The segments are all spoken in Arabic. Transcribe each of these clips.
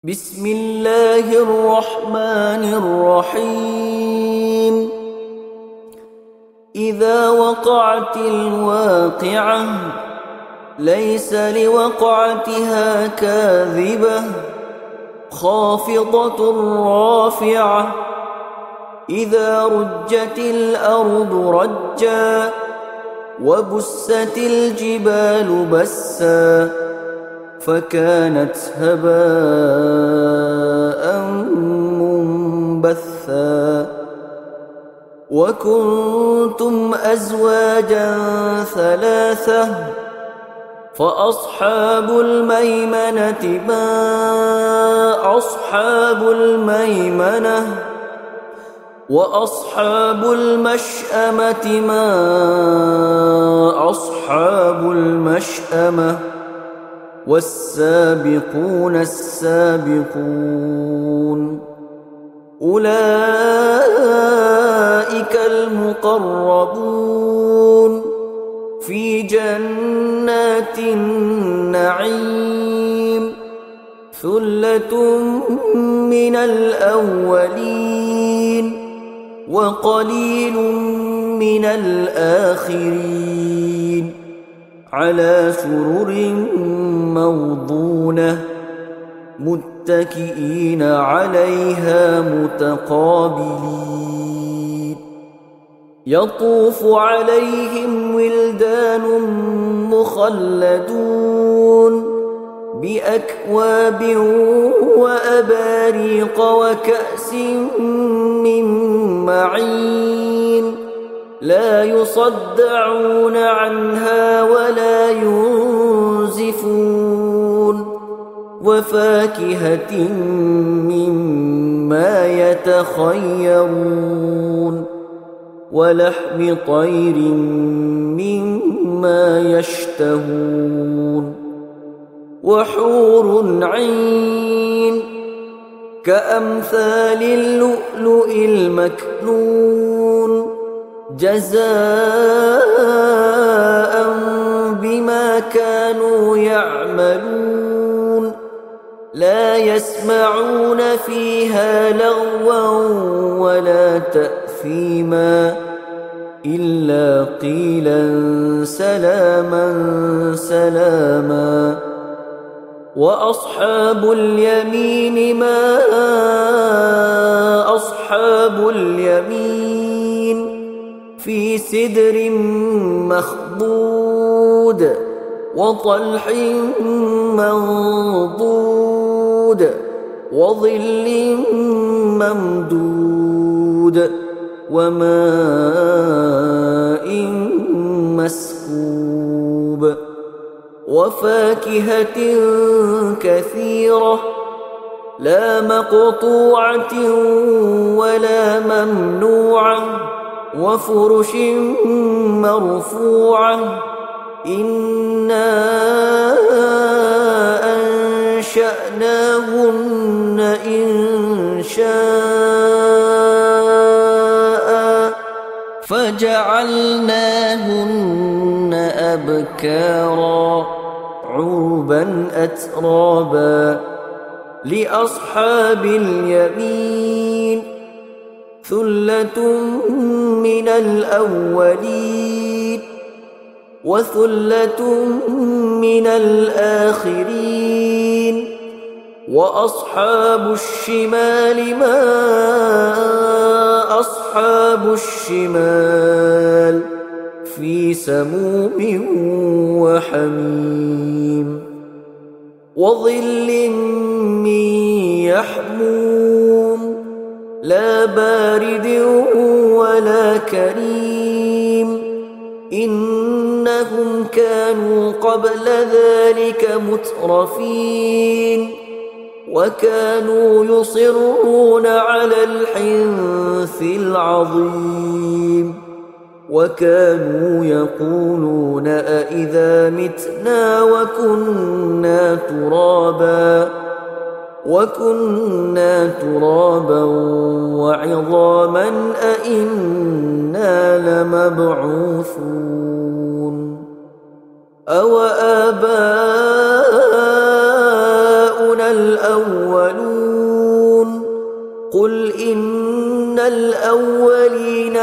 بسم الله الرحمن الرحيم. إذا وقعت الواقعة ليس لوقعتها كاذبة خافضة رافعة. إذا رجت الأرض رجا وبست الجبال بسا فكانت هباء منبثا. وكنتم أزواجا ثلاثة فأصحاب الميمنة ما أصحاب الميمنة وأصحاب المشأمة ما أصحاب المشأمة والسابقون السابقون أولئك المقربون في جنات النعيم ثلة من الأولين وقليل من الآخرين على سرر موضونة متكئين عليها متقابلين. يطوف عليهم ولدان مخلدون بأكواب وأباريق وكأس من معين لا يصدعون عنها ولا ينزفون وفاكهة مما يتخيرون ولحم طير مما يشتهون وحور عين كأمثال اللؤلؤ المكنون جزاء بما كانوا يعملون. لا يسمعون فيها لغوا ولا تأثيما إلا قيلا سلاما سلاما. وأصحاب اليمين ما أصحاب اليمين في سدر مخضود وطلح منضود وظل ممدود وماء مسكوب وفاكهة كثيرة لا مقطوعة ولا ممنوعة وفرش مرفوعة. إنا أنشأناهن إنشاء فجعلناهن أبكارا عربا أترابا. لأصحاب اليمين ثلة من الأولين وثلة من الآخرين. وأصحاب الشمال ما أصحاب الشمال في سموم وحميم وظل من يحموم لا بارد ولا كريم. إنهم كانوا قبل ذلك مترفين وكانوا يصرون على الحنث العظيم وكانوا يقولون أئذا متنا وكنا ترابا وعظاما أئنا لمبعوثون. أوآباؤنا الأولون قل إن الأولين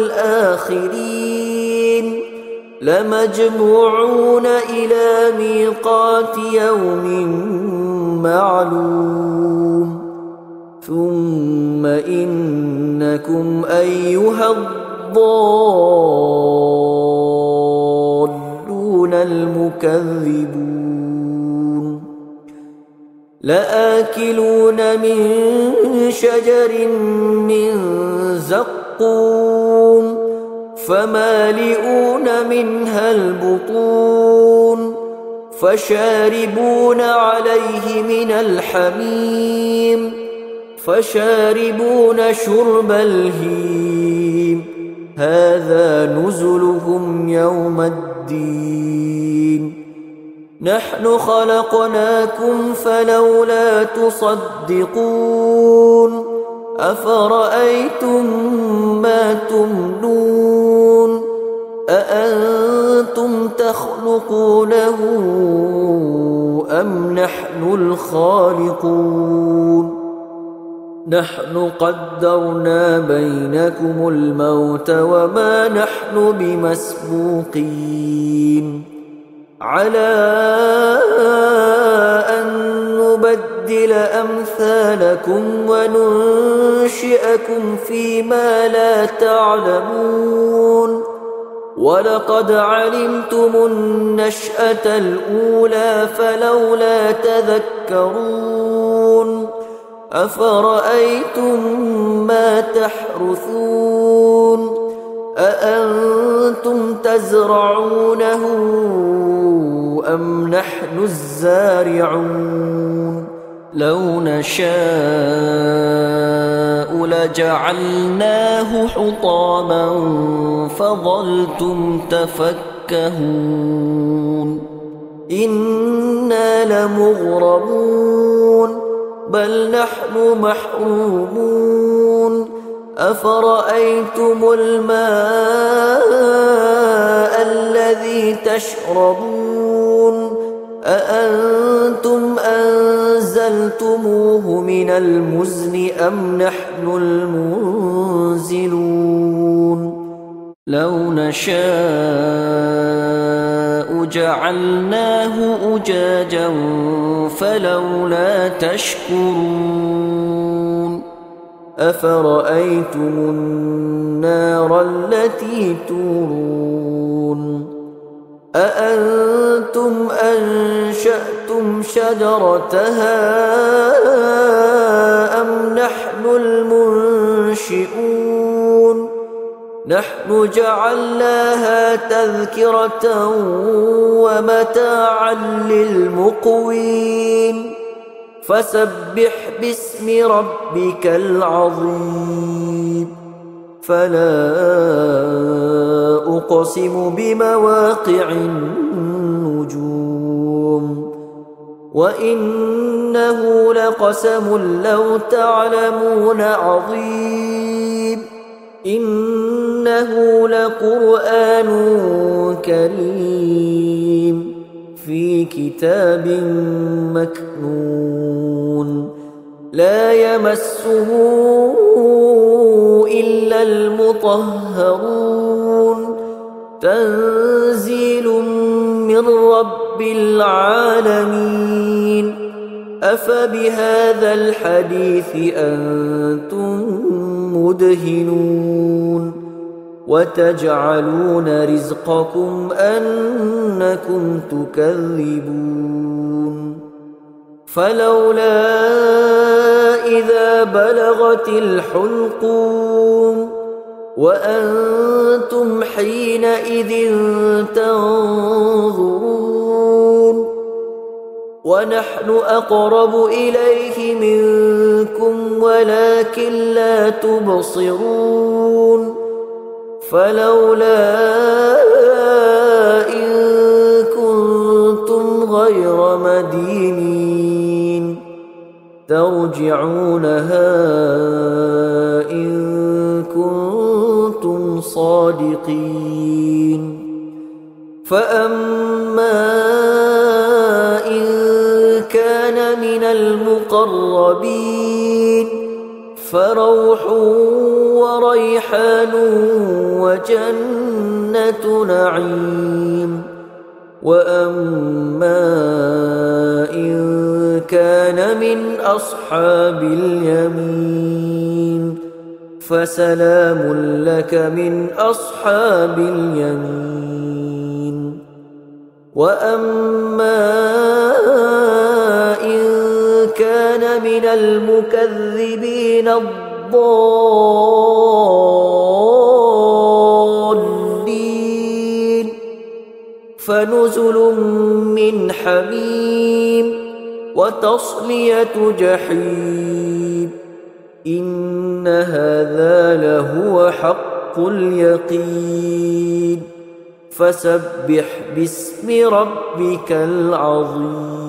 والآخرين لمجموعون إلى ميقات يوم معلوم ثم إنكم أيها الضالون المكذبون لآكلون من شجر من زقوم فمالئون منها البطون فشاربون عليه من الحميم فشاربون شرب الهيم هذا نزلهم يوم الدين نحن خلقناكم فلولا تصدقون أفرأيتم ما تمنون أأنتم تخلقونه أم نحن الخالقون نحن قدرنا بينكم الموت وما نحن بمسبوقين على أن نبدل أمثالكم وننشئكم فيما لا تعلمون ولقد علمتم النشأة الأولى فلولا تذكرون أفرأيتم ما تحرثون أأنتم تزرعونه أم نحن الزارعون لو نشاء لجعلناه حطاما فظلتم تفكهون إنا لمغرمون بل نحن محرومون أفرأيتم الماء الذي تشربون أأنتم أنزلتموه من المزن أم نحن المنزلون لو نشاء جعلناه أجاجا فلولا تشكرون أفرأيتم النار التي تورون أأنتم أنشأتم شجرتها أم نحن المنشئون نحن جعلناها تذكرة ومتاعا للمقوين فسبح باسم ربك العظيم فلا أقسم بمواقع النجوم وإنه لقسم لو تعلمون عظيم إنه لقرآن كريم في كتاب مكنون لا يمسه إلا المطهرون تنزيل من رب العالمين أفبهذا الحديث أنتم مدهنون وتجعلون رزقكم أنكم تكذبون فلولا إذا بلغت الحلقوم وأنتم حينئذ تنظرون ونحن أقرب إليه منكم ولكن لا تبصرون فلولا إن كنتم غير مدينين ترجعونها إن كنتم صادقين فأما إن كان من المقربين فروح وريحان وجنة نعيم. وأما إن كان من أصحاب اليمين فسلام لك من أصحاب اليمين. وأما إن كان من المكذبين الضالين فنزل من حميم وتصلية جحيم. إن هذا لهو حق اليقين فسبح باسم ربك العظيم.